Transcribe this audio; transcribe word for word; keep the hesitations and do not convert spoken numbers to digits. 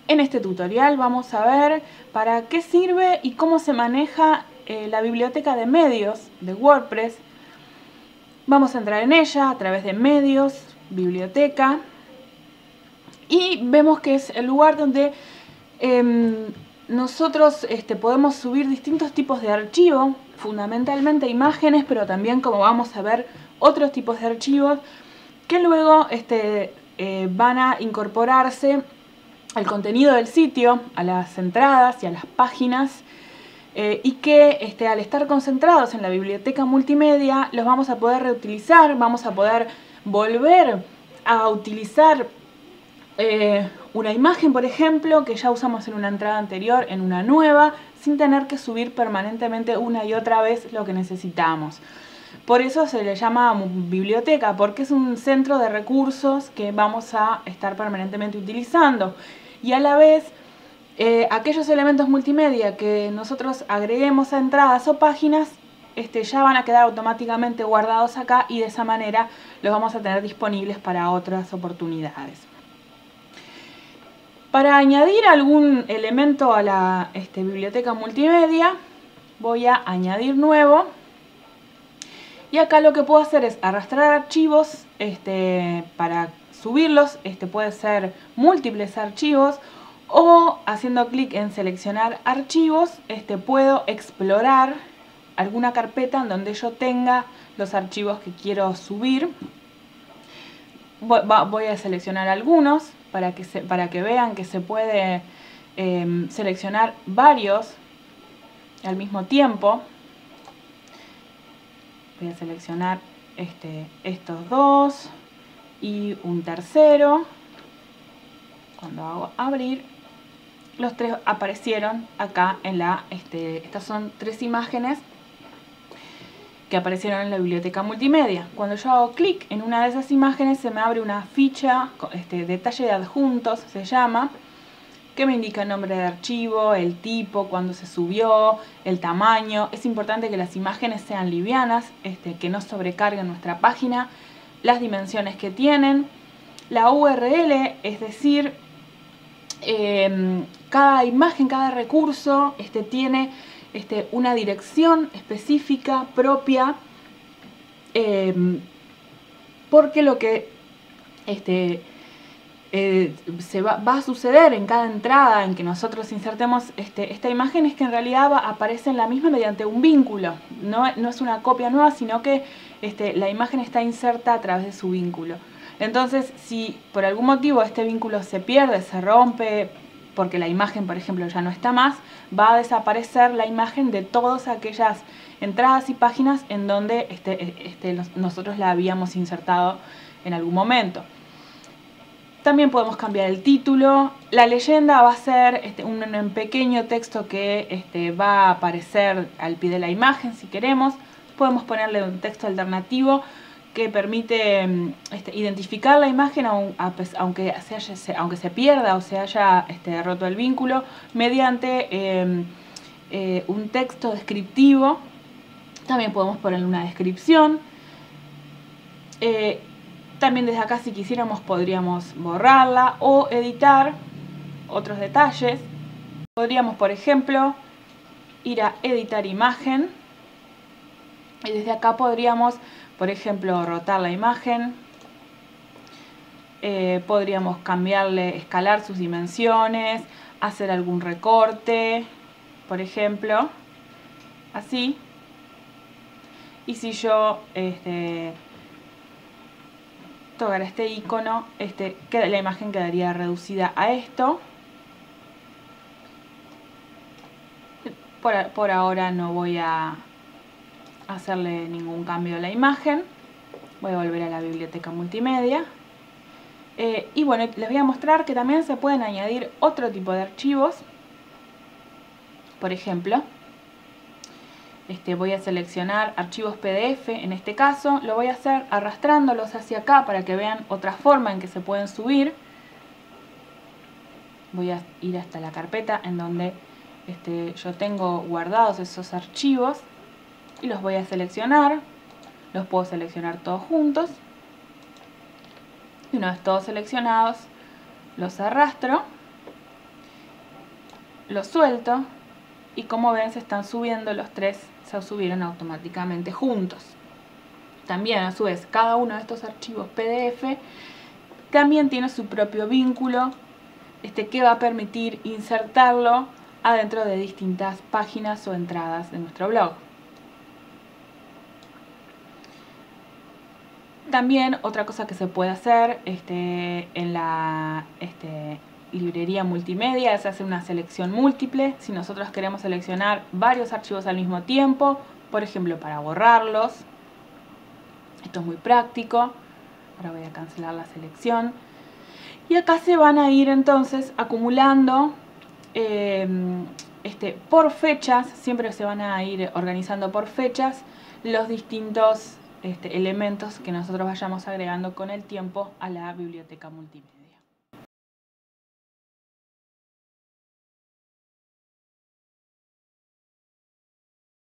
En este tutorial vamos a ver para qué sirve y cómo se maneja eh, la biblioteca de medios de WordPress. Vamos a entrar en ella a través de medios, biblioteca, y vemos que es el lugar donde eh, nosotros este, podemos subir distintos tipos de archivos, fundamentalmente imágenes, pero también, como vamos a ver, otros tipos de archivos que luego este, eh, van a incorporarse al contenido del sitio, a las entradas y a las páginas, eh, y que este, al estar concentrados en la biblioteca multimedia los vamos a poder reutilizar, vamos a poder volver a utilizar eh, una imagen, por ejemplo, que ya usamos en una entrada anterior, en una nueva, sin tener que subir permanentemente una y otra vez lo que necesitamos. Por eso se le llama biblioteca, porque es un centro de recursos que vamos a estar permanentemente utilizando. Y a la vez, eh, aquellos elementos multimedia que nosotros agreguemos a entradas o páginas, este, ya van a quedar automáticamente guardados acá, y de esa manera los vamos a tener disponibles para otras oportunidades. Para añadir algún elemento a la este, biblioteca multimedia, voy a añadir nuevo. Y acá lo que puedo hacer es arrastrar archivos este, para subirlos. Este puede ser múltiples archivos, o haciendo clic en seleccionar archivos este, puedo explorar alguna carpeta en donde yo tenga los archivos que quiero subir. Voy a seleccionar algunos para que, se, para que vean que se puede eh, seleccionar varios al mismo tiempo. Voy a seleccionar este, estos dos y un tercero. Cuando hago abrir, los tres aparecieron acá en la... Este, estas son tres imágenes que aparecieron en la biblioteca multimedia. Cuando yo hago clic en una de esas imágenes, se me abre una ficha, este, detalle de adjuntos se llama, que me indica el nombre de archivo, el tipo, cuándo se subió, el tamaño. Es importante que las imágenes sean livianas, este, que no sobrecarguen nuestra página, las dimensiones que tienen, la U R L, es decir, eh, cada imagen, cada recurso este, tiene este, una dirección específica propia, eh, porque lo que este, Eh, se va, va a suceder en cada entrada en que nosotros insertemos este, esta imagen, es que en realidad va, aparece en la misma mediante un vínculo. No, no es una copia nueva, sino que este, la imagen está inserta a través de su vínculo. Entonces, si por algún motivo este vínculo se pierde, se rompe, porque la imagen, por ejemplo, ya no está más, va a desaparecer la imagen de todas aquellas entradas y páginas en donde este, este, nosotros la habíamos insertado en algún momento. También podemos cambiar el título. La leyenda va a ser este, un, un pequeño texto que este, va a aparecer al pie de la imagen si queremos. Podemos ponerle un texto alternativo que permite este, identificar la imagen aunque se, haya, aunque se pierda o se haya este, roto el vínculo, mediante eh, eh, un texto descriptivo. También podemos ponerle una descripción. Eh, También desde acá, si quisiéramos, podríamos borrarla o editar otros detalles. Podríamos, por ejemplo, ir a editar imagen, y desde acá podríamos, por ejemplo, rotar la imagen. Eh, podríamos cambiarle, escalar sus dimensiones, hacer algún recorte, por ejemplo, así. Y si yo este, tocar este icono, este, la imagen quedaría reducida a esto. Por, por ahora no voy a hacerle ningún cambio a la imagen. Voy a volver a la biblioteca multimedia. Eh, y bueno, les voy a mostrar que también se pueden añadir otro tipo de archivos. Por ejemplo, Este, voy a seleccionar archivos P D F, en este caso lo voy a hacer arrastrándolos hacia acá para que vean otra forma en que se pueden subir. Voy a ir hasta la carpeta en donde este, yo tengo guardados esos archivos y los voy a seleccionar. Los puedo seleccionar todos juntos, y una vez todos seleccionados los arrastro lo suelto y como ven se están subiendo los tres, se subieron automáticamente juntos. También a su vez cada uno de estos archivos P D F también tiene su propio vínculo este, que va a permitir insertarlo adentro de distintas páginas o entradas de nuestro blog. También otra cosa que se puede hacer este, en la este, librería multimedia es hacer una selección múltiple. Si nosotros queremos seleccionar varios archivos al mismo tiempo, por ejemplo para borrarlos, esto es muy práctico. Ahora voy a cancelar la selección. Y acá se van a ir entonces acumulando eh, este, por fechas, siempre se van a ir organizando por fechas los distintos este, elementos que nosotros vayamos agregando con el tiempo a la biblioteca multimedia.